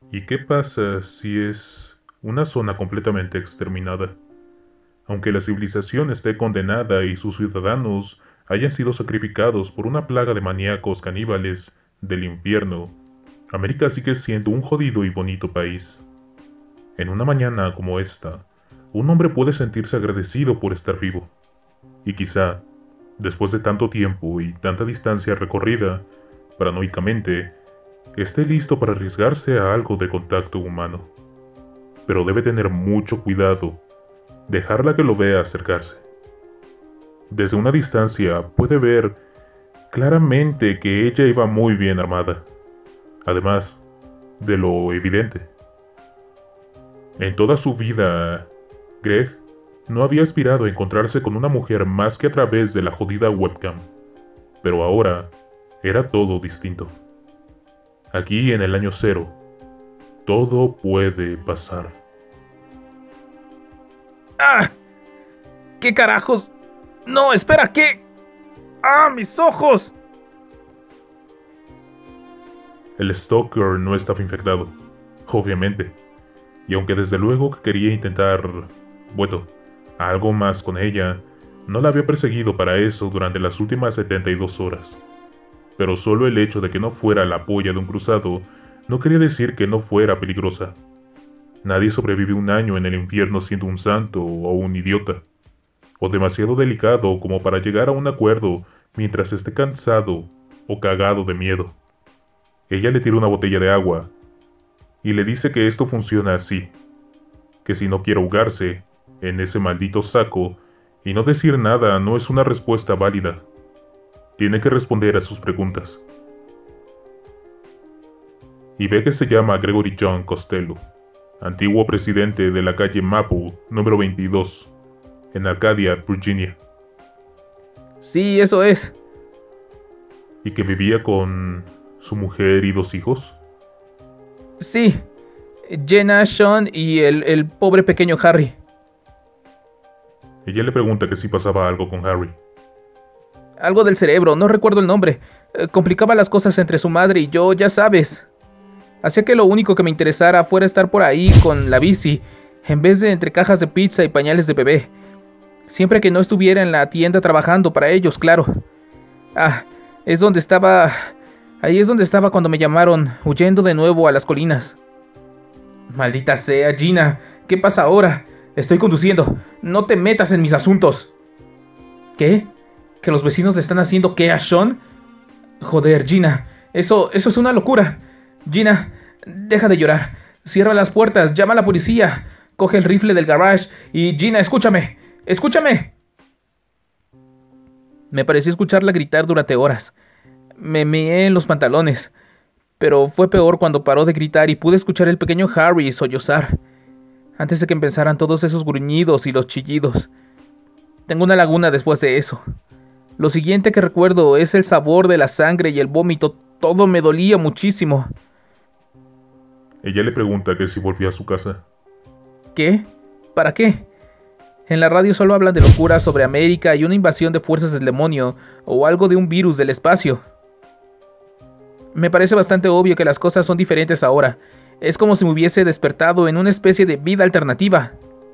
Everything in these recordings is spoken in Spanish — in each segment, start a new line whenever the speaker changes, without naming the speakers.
¿Y qué pasa si es una zona completamente exterminada? Aunque la civilización esté condenada y sus ciudadanos hayan sido sacrificados por una plaga de maníacos caníbales del infierno, América sigue siendo un jodido y bonito país. En una mañana como esta, un hombre puede sentirse agradecido por estar vivo. Y quizá, después de tanto tiempo y tanta distancia recorrida, paranoicamente, esté listo para arriesgarse a algo de contacto humano. Pero debe tener mucho cuidado, dejarla que lo vea acercarse. Desde una distancia puede ver claramente que ella iba muy bien armada, además de lo evidente. En toda su vida, Greg no había aspirado a encontrarse con una mujer más que a través de la jodida webcam, pero ahora era todo distinto. Aquí en el año cero, todo puede pasar.
¡Ah! ¿Qué carajos? No, espera, ¿qué? ¡Ah, mis ojos!
El Stalker no estaba infectado, obviamente, y aunque desde luego que quería intentar, bueno, algo más con ella, no la había perseguido para eso durante las últimas 72 horas. Pero solo el hecho de que no fuera la polla de un cruzado no quería decir que no fuera peligrosa. Nadie sobrevive un año en el infierno siendo un santo o un idiota, o demasiado delicado como para llegar a un acuerdo mientras esté cansado o cagado de miedo. Ella le tira una botella de agua y le dice que esto funciona así, que si no quiere ahogarse en ese maldito saco y no decir nada no es una respuesta válida. Tiene que responder a sus preguntas. Y ve que se llama Gregory John Costello, antiguo presidente de la calle Maple número 22, en Arcadia, Virginia,
Sí, eso es.
y que vivía con su mujer y 2 hijos.
Sí. Jenna, Sean y el pobre pequeño Harry.
Ella le pregunta que si pasaba algo con Harry.
Algo del cerebro, no recuerdo el nombre. Complicaba las cosas entre su madre y yo, ya sabes. Hacía que lo único que me interesara fuera estar por ahí con la bici, en vez de entre cajas de pizza y pañales de bebé. Siempre que no estuviera en la tienda trabajando para ellos, claro. Ah, es donde estaba... Ahí es donde estaba cuando me llamaron, huyendo de nuevo a las colinas. Maldita sea, Gina. ¿Qué pasa ahora? Estoy conduciendo. No te metas en mis asuntos. ¿Qué? ¿Que los vecinos le están haciendo qué a Sean? Joder, Gina. Eso es una locura. Gina, deja de llorar. Cierra las puertas, llama a la policía. Coge el rifle del garage y... Gina, escúchame. ¡Escúchame! Me pareció escucharla gritar durante horas. Me meé en los pantalones. Pero fue peor cuando paró de gritar y pude escuchar el pequeño Harry sollozar, antes de que empezaran todos esos gruñidos y los chillidos. Tengo una laguna después de eso. Lo siguiente que recuerdo es el sabor de la sangre y el vómito. Todo me dolía muchísimo.
Ella le pregunta que si volvió a su casa.
¿Qué? ¿Para qué? En la radio solo hablan de locuras sobre América y una invasión de fuerzas del demonio, o algo de un virus del espacio. Me parece bastante obvio que las cosas son diferentes ahora. Es como si me hubiese despertado en una especie de vida alternativa.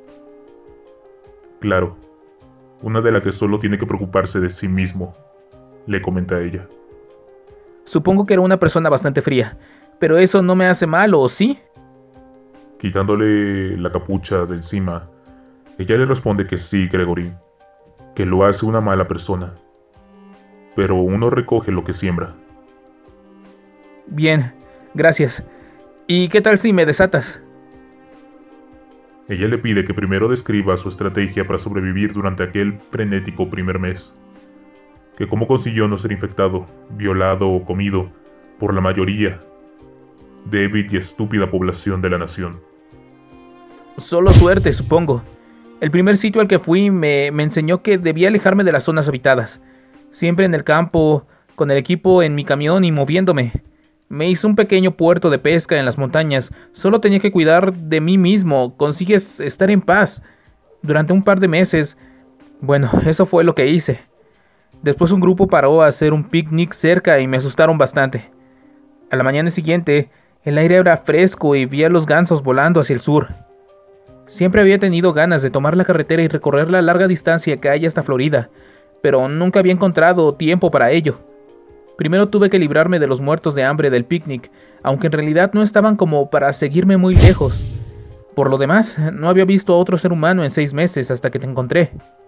Claro, una de la que solo tiene que preocuparse de sí mismo, le comenta ella.
Supongo que era una persona bastante fría, pero eso no me hace mal, ¿o sí?
Quitándole la capucha de encima, ella le responde que sí, Gregory, que lo hace una mala persona. Pero uno recoge lo que siembra.
Bien, gracias. ¿Y qué tal si me desatas?
Ella le pide que primero describa su estrategia para sobrevivir durante aquel frenético primer mes. Que cómo consiguió no ser infectado, violado o comido por la mayoría débil y estúpida población de la nación.
Solo suerte, supongo. El primer sitio al que fui me enseñó que debía alejarme de las zonas habitadas. Siempre en el campo, con el equipo en mi camión y moviéndome. Me hizo un pequeño puerto de pesca en las montañas. Solo tenía que cuidar de mí mismo. Consigues estar en paz. Durante un par de meses. Bueno, eso fue lo que hice. Después un grupo paró a hacer un picnic cerca y me asustaron bastante. A la mañana siguiente, El aire era fresco y vi a los gansos volando hacia el sur. Siempre había tenido ganas de tomar la carretera y recorrer la larga distancia que hay hasta Florida, pero nunca había encontrado tiempo para ello. Primero tuve que librarme de los muertos de hambre del picnic, aunque en realidad no estaban como para seguirme muy lejos. Por lo demás, no había visto a otro ser humano en 6 meses hasta que te encontré.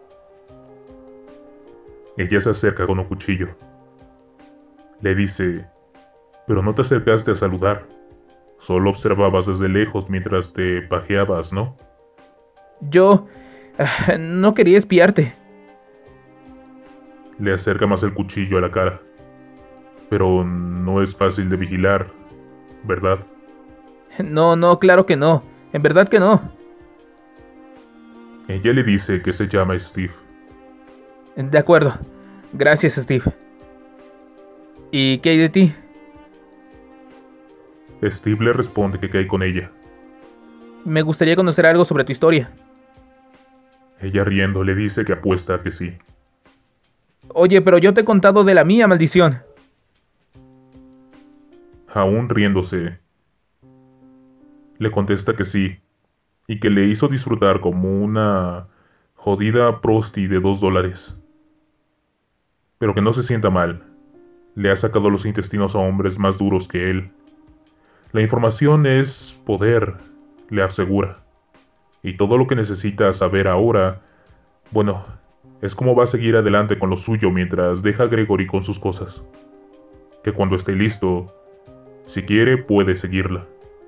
Ella se acerca con un cuchillo. Le dice, pero no te acercaste a saludar. Solo observabas desde lejos mientras te pajeabas, ¿no?
Yo... no quería espiarte.
Le acerca más el cuchillo a la cara. Pero no es fácil de vigilar, ¿verdad?
No, claro que no. En verdad que no.
Ella le dice que se llama Steve.
De acuerdo. Gracias, Steve. ¿Y qué hay de ti?
Steve le responde que cae con ella.
Me gustaría conocer algo sobre tu historia.
Ella riendo le dice que apuesta a que sí.
Oye, pero yo te he contado de la mía, maldición.
Aún riéndose, le contesta que sí, y que le hizo disfrutar como una jodida prosti de $2. Pero que no se sienta mal, le ha sacado los intestinos a hombres más duros que él. La información es poder, le asegura, y todo lo que necesita saber ahora, bueno, es cómo va a seguir adelante con lo suyo mientras deja a Gregory con sus cosas. Que cuando esté listo, si quiere, puede seguirla.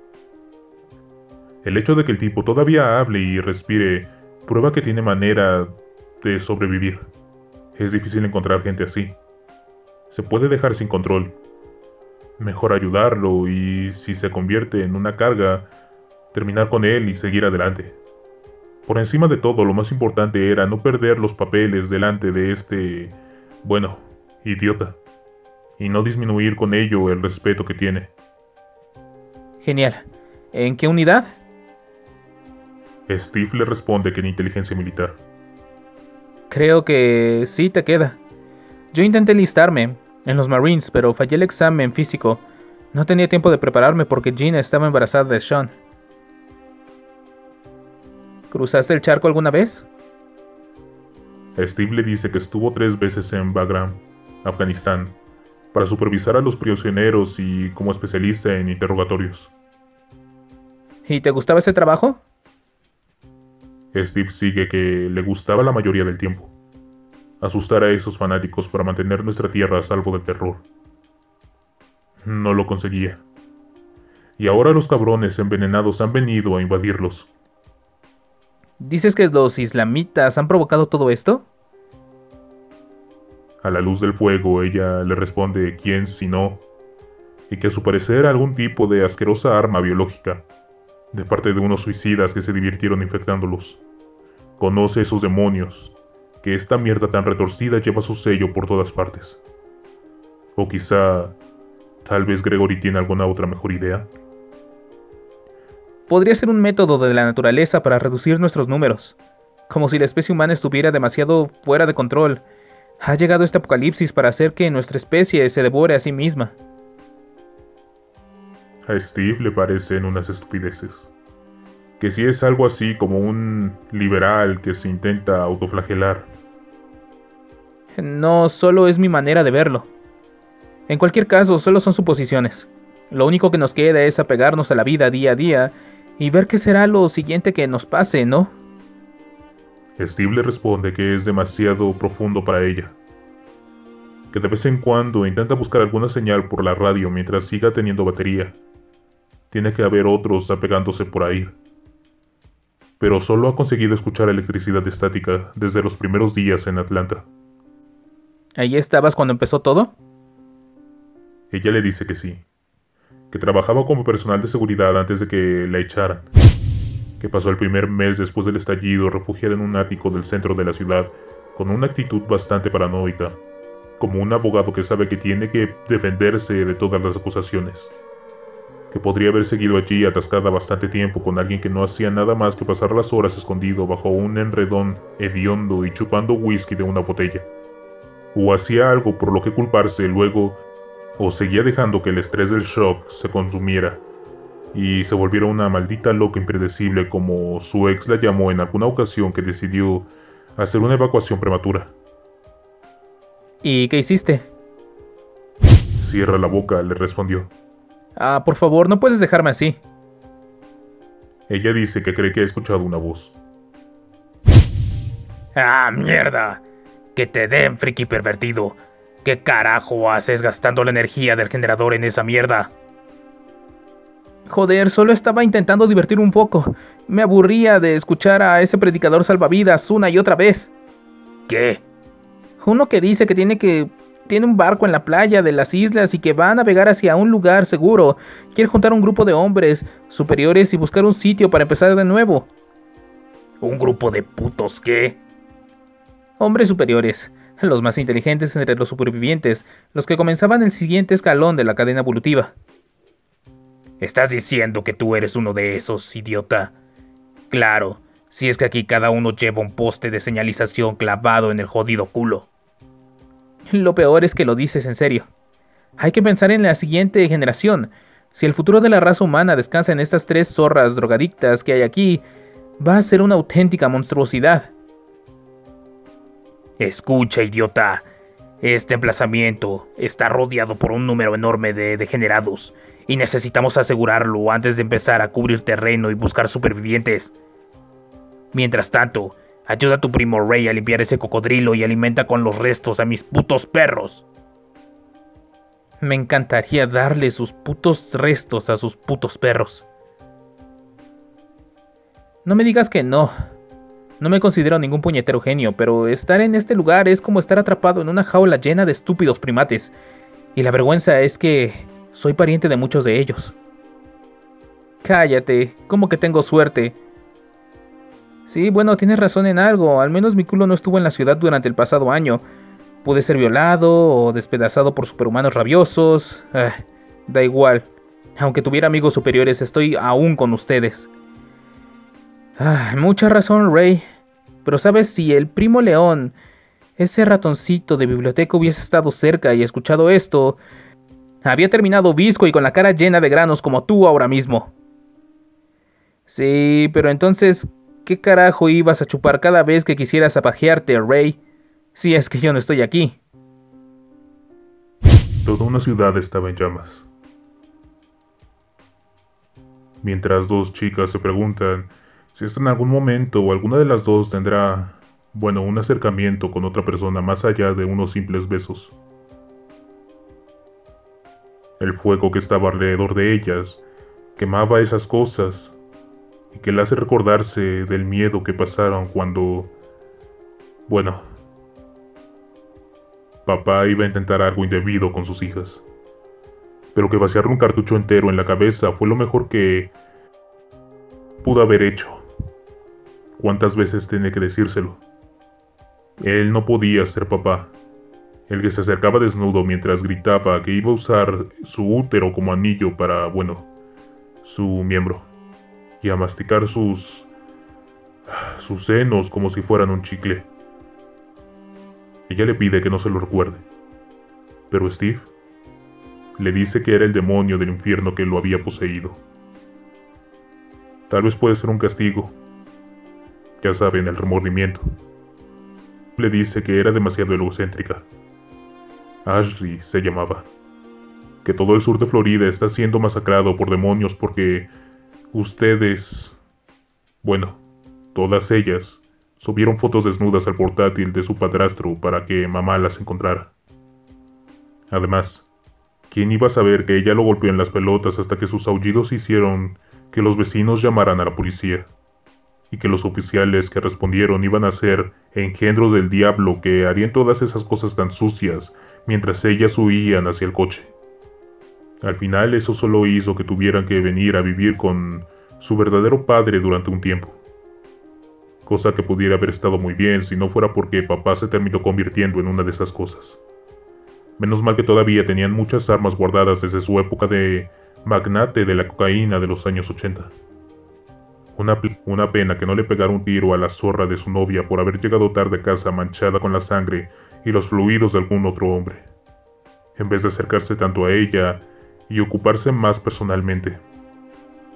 El hecho de que el tipo todavía hable y respire prueba que tiene manera de sobrevivir. Es difícil encontrar gente así. Se puede dejar sin control. Mejor ayudarlo y, si se convierte en una carga, terminar con él y seguir adelante. Por encima de todo, lo más importante era no perder los papeles delante de este, idiota. Y no disminuir con ello el respeto que tiene.
Genial. ¿En qué unidad?
Steve le responde que en inteligencia militar.
Creo que sí te queda. Yo intenté enlistarme en los Marines, pero fallé el examen físico. No tenía tiempo de prepararme porque Gina estaba embarazada de Sean. ¿Cruzaste el charco alguna vez?
Steve le dice que estuvo 3 veces en Bagram, Afganistán, para supervisar a los prisioneros y como especialista en interrogatorios.
¿Y te gustaba ese trabajo?
Steve sigue que le gustaba la mayoría del tiempo. Asustar a esos fanáticos para mantener nuestra tierra a salvo del terror. No lo conseguía. Y ahora los cabrones envenenados han venido a invadirlos.
¿Dices que los islamitas han provocado todo esto?
A la luz del fuego, ella le responde quién si no, y que a su parecer algún tipo de asquerosa arma biológica, de parte de unos suicidas que se divirtieron infectándolos. Conoce esos demonios, que esta mierda tan retorcida lleva su sello por todas partes. O quizá, tal vez Gregory tiene alguna otra mejor idea.
Podría ser un método de la naturaleza para reducir nuestros números. Como si la especie humana estuviera demasiado fuera de control. Ha llegado este apocalipsis para hacer que nuestra especie se devore a sí misma.
A Steve le parecen unas estupideces. Que si es algo así como un liberal que se intenta autoflagelar.
No solo es mi manera de verlo. En cualquier caso, solo son suposiciones. Lo único que nos queda es apegarnos a la vida día a día y ver qué será lo siguiente que nos pase, ¿no?
Steve le responde que es demasiado profundo para ella. Que de vez en cuando intenta buscar alguna señal por la radio mientras siga teniendo batería. Tiene que haber otros apegándose por ahí. Pero solo ha conseguido escuchar electricidad estática desde los primeros días en Atlanta.
¿Ahí estabas cuando empezó todo?
Ella le dice que sí. Que trabajaba como personal de seguridad antes de que la echaran. Que pasó el primer mes después del estallido refugiada en un ático del centro de la ciudad con una actitud bastante paranoica, como un abogado que sabe que tiene que defenderse de todas las acusaciones. Que podría haber seguido allí atascada bastante tiempo con alguien que no hacía nada más que pasar las horas escondido bajo un enredón hediondo y chupando whisky de una botella. O hacía algo por lo que culparse luego, o seguía dejando que el estrés del shock se consumiera y se volviera una maldita loca impredecible como su ex la llamó en alguna ocasión que decidió hacer una evacuación prematura.
¿Y qué hiciste?
Cierra la boca, le respondió.
Ah, por favor, no puedes dejarme así.
Ella dice que cree que ha escuchado una voz.
¡Ah, mierda! ¡Que te den, friki pervertido! ¿Qué carajo haces gastando la energía del generador en esa mierda? Joder, solo estaba intentando divertir un poco. Me aburría de escuchar a ese predicador salvavidas una y otra vez. ¿Qué? Uno que dice que tiene un barco en la playa de las islas y que va a navegar hacia un lugar seguro. Quiere juntar un grupo de hombres superiores y buscar un sitio para empezar de nuevo. ¿Un grupo de putos qué? Hombres superiores, los más inteligentes entre los supervivientes, los que comenzaban el siguiente escalón de la cadena evolutiva. ¿Estás diciendo que tú eres uno de esos, idiota? Claro, si es que aquí cada uno lleva un poste de señalización clavado en el jodido culo. Lo peor es que lo dices en serio. Hay que pensar en la siguiente generación. Si el futuro de la raza humana descansa en estas 3 zorras drogadictas que hay aquí, va a ser una auténtica monstruosidad. Escucha, idiota. Este emplazamiento está rodeado por un número enorme de degenerados, y necesitamos asegurarlo antes de empezar a cubrir terreno y buscar supervivientes. Mientras tanto, ayuda a tu primo Ray a limpiar ese cocodrilo y alimenta con los restos a mis putos perros. Me encantaría darle sus putos restos a sus putos perros. No me digas que no. No me considero ningún puñetero genio, pero estar en este lugar es como estar atrapado en una jaula llena de estúpidos primates. Y la vergüenza es que soy pariente de muchos de ellos. Cállate, ¿cómo que tengo suerte? Sí, bueno, tienes razón en algo. Al menos mi culo no estuvo en la ciudad durante el pasado año. Pude ser violado o despedazado por superhumanos rabiosos. Da igual. Aunque tuviera amigos superiores, estoy aún con ustedes. Mucha razón, Ray. Pero sabes, si el primo león, ese ratoncito de biblioteca, hubiese estado cerca y escuchado esto, había terminado visco y con la cara llena de granos como tú ahora mismo. Sí, pero entonces, ¿qué carajo ibas a chupar cada vez que quisieras apajearte, Ray? Si es que yo no estoy aquí.
Toda una ciudad estaba en llamas. Mientras 2 chicas se preguntan si en algún momento o alguna de las 2 tendrá, un acercamiento con otra persona más allá de unos simples besos. El fuego que estaba alrededor de ellas quemaba esas cosas y que le hace recordarse del miedo que pasaron cuando, papá iba a intentar algo indebido con sus hijas. Pero que vaciarle un cartucho entero en la cabeza fue lo mejor que pudo haber hecho. ¿Cuántas veces tenía que decírselo? Él no podía ser papá. El que se acercaba desnudo mientras gritaba que iba a usar su útero como anillo para, su miembro. Y a masticar sus senos como si fueran un chicle. Ella le pide que no se lo recuerde. Pero Steve le dice que era el demonio del infierno que lo había poseído. Tal vez puede ser un castigo. Ya saben, el remordimiento. Le dice que era demasiado egocéntrica. Ashley se llamaba. Que todo el sur de Florida está siendo masacrado por demonios porque ustedes, todas ellas, subieron fotos desnudas al portátil de su padrastro para que mamá las encontrara. Además, ¿quién iba a saber que ella lo golpeó en las pelotas hasta que sus aullidos hicieron que los vecinos llamaran a la policía? Y que los oficiales que respondieron iban a ser engendros del diablo que harían todas esas cosas tan sucias mientras ellas huían hacia el coche. Al final eso solo hizo que tuvieran que venir a vivir con su verdadero padre durante un tiempo. Cosa que pudiera haber estado muy bien si no fuera porque papá se terminó convirtiendo en una de esas cosas. Menos mal que todavía tenían muchas armas guardadas desde su época de magnate de la cocaína de los años 80. Una pena que no le pegara un tiro a la zorra de su novia por haber llegado tarde a casa manchada con la sangre y los fluidos de algún otro hombre, en vez de acercarse tanto a ella y ocuparse más personalmente.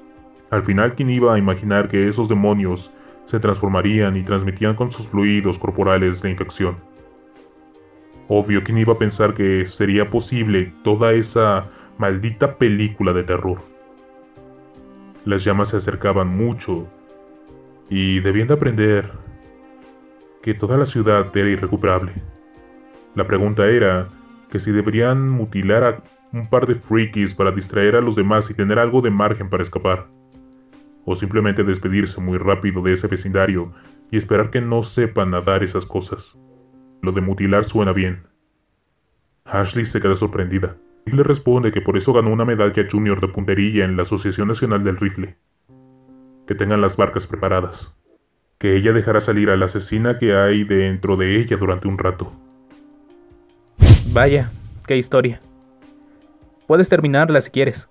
Al final, ¿quién iba a imaginar que esos demonios se transformarían y transmitían con sus fluidos corporales la infección? Obvio, ¿quién iba a pensar que sería posible toda esa maldita película de terror? Las llamas se acercaban mucho y debían de aprender que toda la ciudad era irrecuperable. La pregunta era que si deberían mutilar a un par de frikis para distraer a los demás y tener algo de margen para escapar, o simplemente despedirse muy rápido de ese vecindario y esperar que no sepan nadar esas cosas. Lo de mutilar suena bien. Ashley se queda sorprendida y le responde que por eso ganó una medalla junior de puntería en la Asociación Nacional del Rifle. Que tengan las barcas preparadas. Que ella dejará salir a la asesina que hay dentro de ella durante un rato.
Vaya, qué historia. Puedes terminarla si quieres.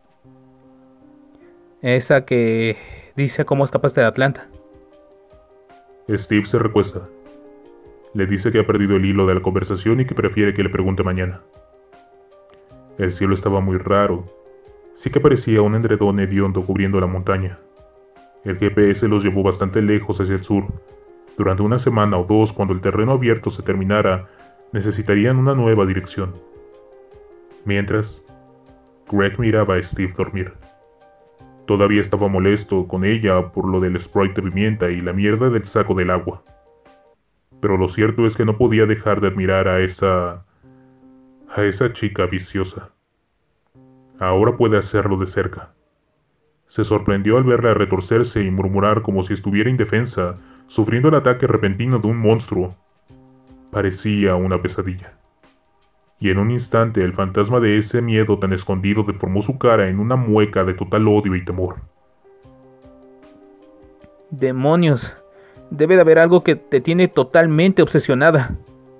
Esa que dice cómo escapaste de Atlanta.
Steve se recuesta. Le dice que ha perdido el hilo de la conversación y que prefiere que le pregunte mañana. El cielo estaba muy raro. Sí que parecía un edredón hediondo cubriendo la montaña. El GPS los llevó bastante lejos hacia el sur. Durante una semana o dos, cuando el terreno abierto se terminara, necesitarían una nueva dirección. Mientras, Greg miraba a Steve dormir. Todavía estaba molesto con ella por lo del Sprite de pimienta y la mierda del saco del agua. Pero lo cierto es que no podía dejar de admirar a esa chica viciosa. Ahora puede hacerlo de cerca. Se sorprendió al verla retorcerse y murmurar como si estuviera indefensa, sufriendo el ataque repentino de un monstruo. Parecía una pesadilla. Y en un instante el fantasma de ese miedo tan escondido deformó su cara en una mueca de total odio y temor.
Demonios, debe de haber algo que te tiene totalmente obsesionada.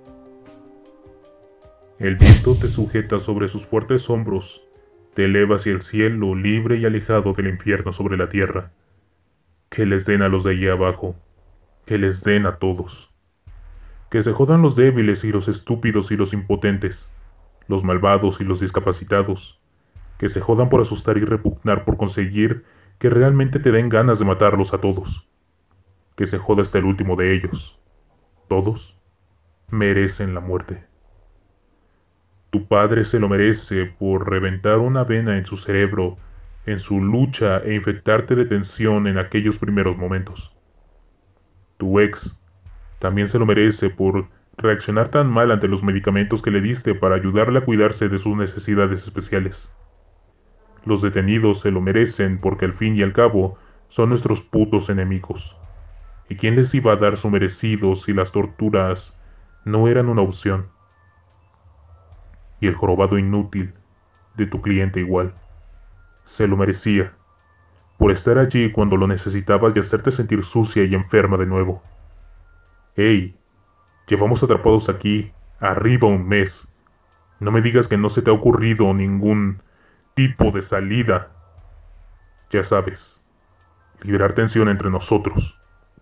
El viento te sujeta sobre sus fuertes hombros, te eleva hacia el cielo, libre y alejado del infierno sobre la tierra. Que les den a los de allí abajo, que les den a todos. Que se jodan los débiles y los estúpidos y los impotentes, los malvados y los discapacitados. Que se jodan por asustar y repugnar por conseguir que realmente te den ganas de matarlos a todos. Que se joda hasta el último de ellos. Todos merecen la muerte. Tu padre se lo merece por reventar una vena en su cerebro en su lucha e infectarte de tensión en aquellos primeros momentos. Tu ex también se lo merece por reaccionar tan mal ante los medicamentos que le diste para ayudarle a cuidarse de sus necesidades especiales. Los detenidos se lo merecen porque al fin y al cabo son nuestros putos enemigos. ¿Y quién les iba a dar su merecido si las torturas no eran una opción? Y el jorobado inútil de tu cliente igual. Se lo merecía, por estar allí cuando lo necesitabas y hacerte sentir sucia y enferma de nuevo. Hey, llevamos atrapados aquí, arriba un mes. No me digas que no se te ha ocurrido ningún tipo de salida. Ya sabes, liberar tensión entre nosotros.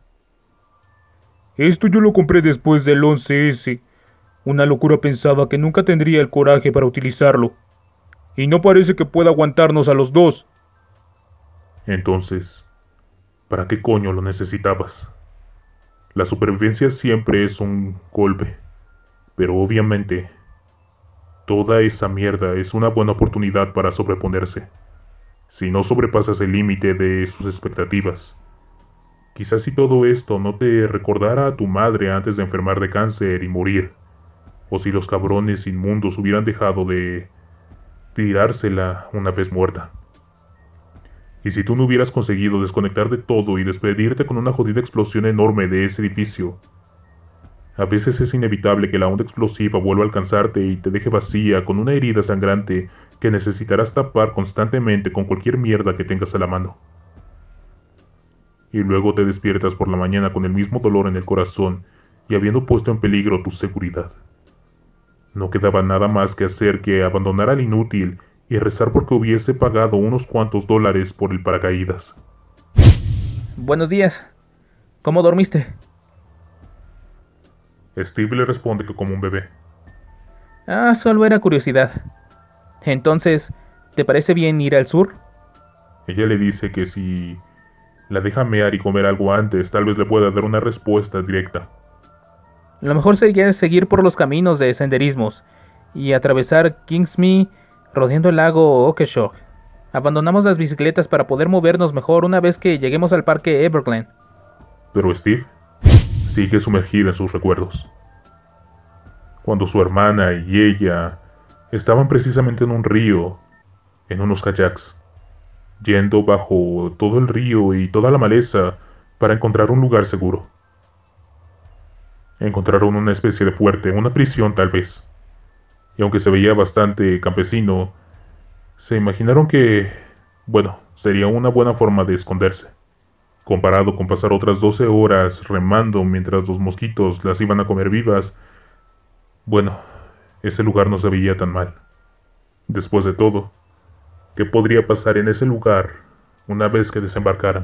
Esto yo lo compré después del 11S. Una locura pensaba que nunca tendría el coraje para utilizarlo. Y no parece que pueda aguantarnos a los dos.
Entonces, ¿para qué coño lo necesitabas? La supervivencia siempre es un golpe, pero obviamente, toda esa mierda es una buena oportunidad para sobreponerse. Si no sobrepasas el límite de sus expectativas. Quizás si todo esto no te recordara a tu madre antes de enfermar de cáncer y morir, o si los cabrones inmundos hubieran dejado de tirársela una vez muerta. Y si tú no hubieras conseguido desconectar de todo y despedirte con una jodida explosión enorme de ese edificio. A veces es inevitable que la onda explosiva vuelva a alcanzarte y te deje vacía con una herida sangrante que necesitarás tapar constantemente con cualquier mierda que tengas a la mano. Y luego te despiertas por la mañana con el mismo dolor en el corazón y habiendo puesto en peligro tu seguridad. No quedaba nada más que hacer que abandonar al inútil y rezar porque hubiese pagado unos cuantos dólares por el paracaídas.
Buenos días. ¿Cómo dormiste?
Steve le responde que como un bebé.
Solo era curiosidad. Entonces, ¿te parece bien ir al sur?
Ella le dice que si La deja mear y comer algo antes, tal vez le pueda dar una respuesta directa.
Lo mejor sería seguir por los caminos de senderismos y atravesar Kingsmere rodeando el lago Okeechobee. Abandonamos las bicicletas para poder movernos mejor una vez que lleguemos al parque Everglen.
Pero Steve sigue sumergida en sus recuerdos. Cuando su hermana y ella estaban precisamente en un río, en unos kayaks, yendo bajo todo el río y toda la maleza para encontrar un lugar seguro. Encontraron una especie de fuerte, una prisión tal vez. Y aunque se veía bastante campesino, se imaginaron que, bueno, sería una buena forma de esconderse, comparado con pasar otras 12 horas remando mientras los mosquitos las iban a comer vivas. Bueno, ese lugar no se veía tan mal. Después de todo, ¿qué podría pasar en ese lugar una vez que desembarcaran?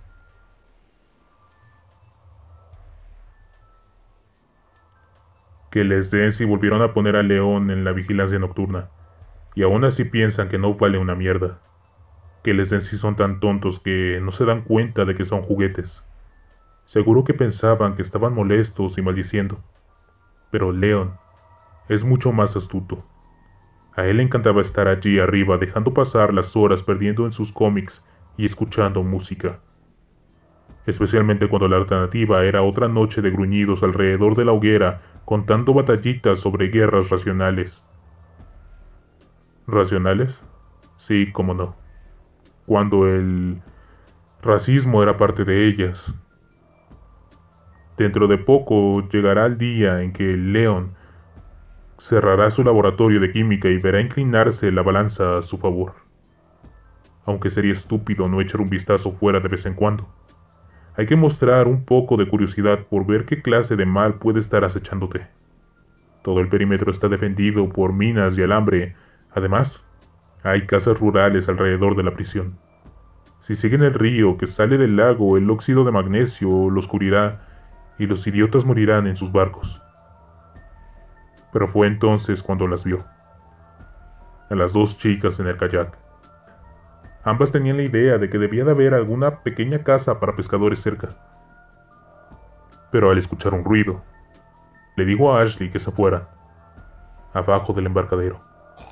Que les den si volvieron a poner a León en la vigilancia nocturna, y aún así piensan que no vale una mierda. Que les den si son tan tontos que no se dan cuenta de que son juguetes. Seguro que pensaban que estaban molestos y maldiciendo. Pero León es mucho más astuto. A él le encantaba estar allí arriba dejando pasar las horas perdiendo en sus cómics y escuchando música. Especialmente cuando la alternativa era otra noche de gruñidos alrededor de la hoguera contando batallitas sobre guerras racionales. ¿Racionales? Sí, cómo no. Cuando el racismo era parte de ellas. Dentro de poco llegará el día en que León cerrará su laboratorio de química y verá inclinarse la balanza a su favor. Aunque sería estúpido no echar un vistazo fuera de vez en cuando. Hay que mostrar un poco de curiosidad por ver qué clase de mal puede estar acechándote. Todo el perímetro está defendido por minas y alambre. Además, hay casas rurales alrededor de la prisión. Si siguen el río que sale del lago, el óxido de magnesio los cubrirá y los idiotas morirán en sus barcos. Pero fue entonces cuando las vio. A las dos chicas en el kayak. Ambas tenían la idea de que debía de haber alguna pequeña casa para pescadores cerca. Pero al escuchar un ruido, le dijo a Ashley que se fuera, abajo del embarcadero.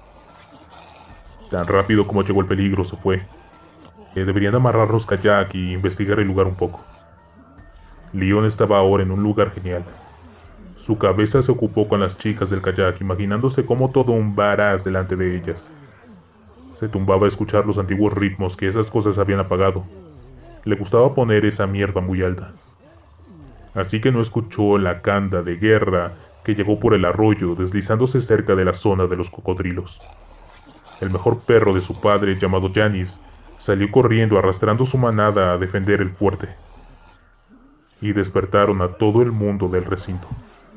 Tan rápido como llegó el peligro se fue. Deberían amarrar los kayak y investigar el lugar un poco. Leon estaba ahora en un lugar genial. Su cabeza se ocupó con las chicas del kayak, imaginándose como todo un varaz delante de ellas. Se tumbaba a escuchar los antiguos ritmos que esas cosas habían apagado. Le gustaba poner esa mierda muy alta. Así que no escuchó la canda de guerra que llegó por el arroyo, deslizándose cerca de la zona de los cocodrilos. El mejor perro de su padre, llamado Janis, salió corriendo arrastrando su manada a defender el fuerte. Y despertaron a todo el mundo del recinto.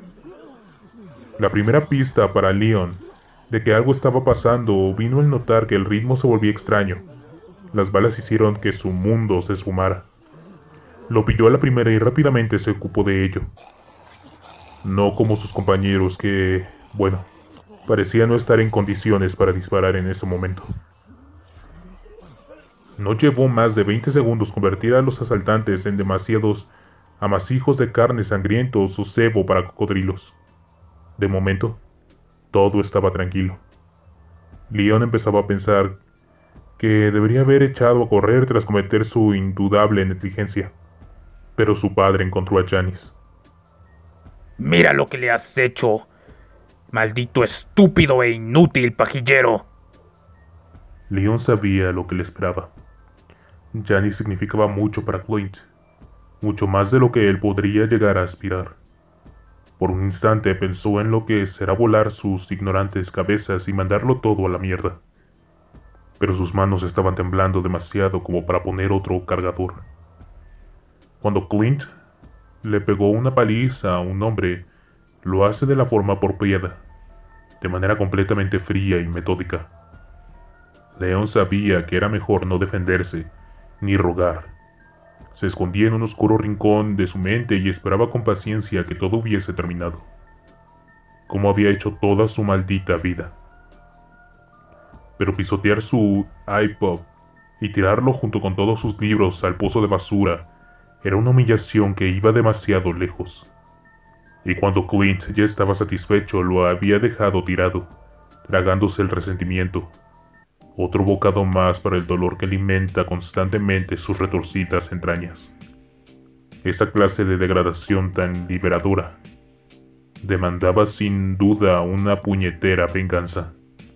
La primera pista para Leon de que algo estaba pasando vino al notar que el ritmo se volvía extraño. Las balas hicieron que su mundo se esfumara. Lo pilló a la primera y rápidamente se ocupó de ello. No como sus compañeros que, bueno, parecían no estar en condiciones para disparar en ese momento. No llevó más de 20 segundos convertir a los asaltantes en demasiados amasijos de carne sangrientos o cebo para cocodrilos. De momento, todo estaba tranquilo. Leon empezaba a pensar que debería haber echado a correr tras cometer su indudable negligencia. Pero su padre encontró a Janis.
Mira lo que le has hecho, maldito estúpido e inútil pajillero.
Leon sabía lo que le esperaba. Janis significaba mucho para Clint, mucho más de lo que él podría llegar a aspirar. Por un instante pensó en lo que será volar sus ignorantes cabezas y mandarlo todo a la mierda. Pero sus manos estaban temblando demasiado como para poner otro cargador. Cuando Clint le pegó una paliza a un hombre, lo hace de la forma apropiada, de manera completamente fría y metódica. Leon sabía que era mejor no defenderse, ni rogar. Se escondía en un oscuro rincón de su mente y esperaba con paciencia que todo hubiese terminado, como había hecho toda su maldita vida. Pero pisotear su iPod y tirarlo junto con todos sus libros al pozo de basura era una humillación que iba demasiado lejos. Y cuando Clint ya estaba satisfecho, lo había dejado tirado, tragándose el resentimiento. Otro bocado más para el dolor que alimenta constantemente sus retorcidas entrañas. Esa clase de degradación tan liberadora demandaba sin duda una puñetera venganza.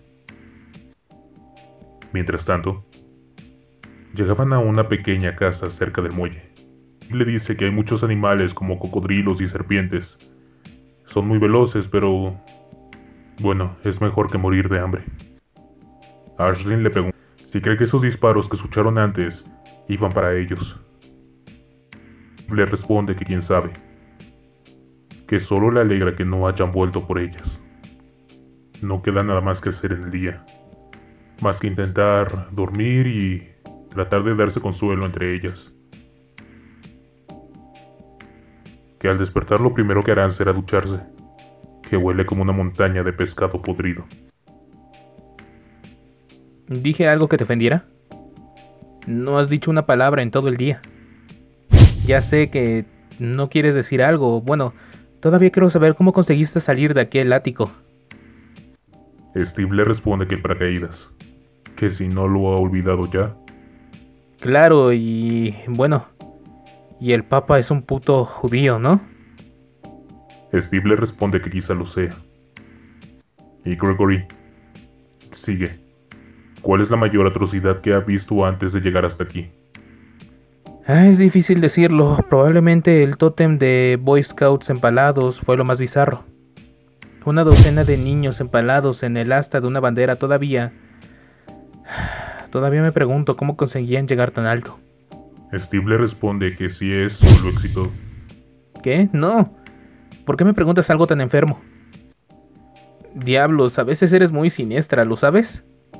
Mientras tanto, llegaban a una pequeña casa cerca del muelle. Le dice que hay muchos animales como cocodrilos y serpientes. Son muy veloces, pero bueno, es mejor que morir de hambre. Ashlyn le pregunta si cree que esos disparos que escucharon antes iban para ellos. Le responde que quién sabe, que solo le alegra que no hayan vuelto por ellas. No queda nada más que hacer en el día, más que intentar dormir y tratar de darse consuelo entre ellas. Que al despertar lo primero que harán será ducharse, que huele como una montaña de pescado podrido.
¿Dije algo que te ofendiera? No has dicho una palabra en todo el día. Ya sé que no quieres decir algo. Bueno, todavía quiero saber cómo conseguiste salir de aquel ático.
Steve le responde que el paracaídas, que si no lo ha olvidado ya.
Claro, y bueno, y el Papa es un puto judío, ¿no?
Steve le responde que quizá lo sea. Y Gregory sigue. ¿Cuál es la mayor atrocidad que ha visto antes de llegar hasta aquí?
Es difícil decirlo. Probablemente el tótem de Boy Scouts empalados fue lo más bizarro. Una docena de niños empalados en el asta de una bandera todavía me pregunto cómo conseguían llegar tan alto.
Steve le responde que si es solo éxito.
¿Qué? No. ¿Por qué me preguntas algo tan enfermo? Diablos, a veces eres muy siniestra, ¿lo sabes?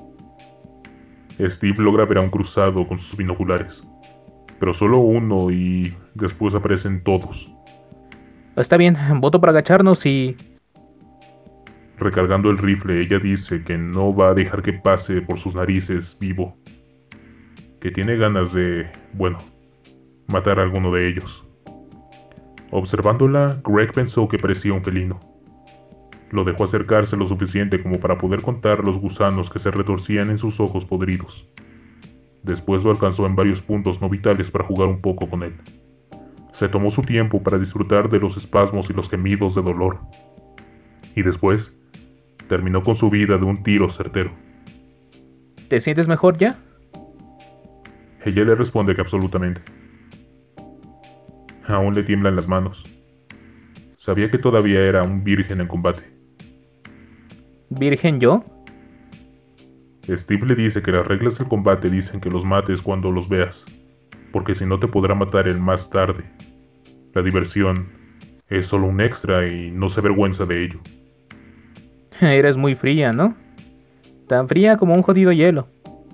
Steve logra ver a un cruzado con sus binoculares, pero solo uno y después aparecen todos.
Está bien, voto para agacharnos y...
Recargando el rifle, ella dice que no va a dejar que pase por sus narices vivo, que tiene ganas de, bueno, matar a alguno de ellos. Observándola, Greg pensó que parecía un felino. Lo dejó acercarse lo suficiente como para poder contar los gusanos que se retorcían en sus ojos podridos. Después lo alcanzó en varios puntos no vitales para jugar un poco con él. Se tomó su tiempo para disfrutar de los espasmos y los gemidos de dolor. Y después, terminó con su vida de un tiro certero.
¿Te sientes mejor ya?
Ella le responde que absolutamente. Aún le tiemblan las manos. Sabía que todavía era un virgen en combate.
¿Virgen yo?
Steve le dice que las reglas del combate dicen que los mates cuando los veas, porque si no te podrá matar él más tarde. La diversión es solo un extra y no se avergüenza de ello.
Eres muy fría, ¿no? Tan fría como un jodido hielo.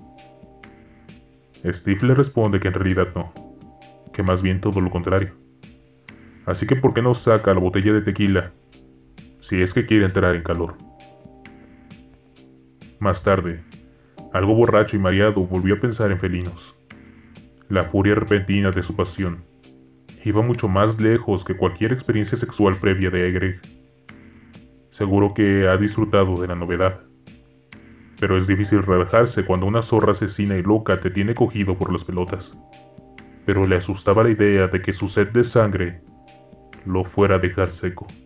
Steve le responde que en realidad no, que más bien todo lo contrario. Así que ¿por qué no saca la botella de tequila si es que quiere entrar en calor? Más tarde, algo borracho y mareado, volvió a pensar en felinos. La furia repentina de su pasión iba mucho más lejos que cualquier experiencia sexual previa de Greg. Seguro que ha disfrutado de la novedad, pero es difícil relajarse cuando una zorra asesina y loca te tiene cogido por las pelotas. Pero le asustaba la idea de que su sed de sangre lo fuera a dejar seco.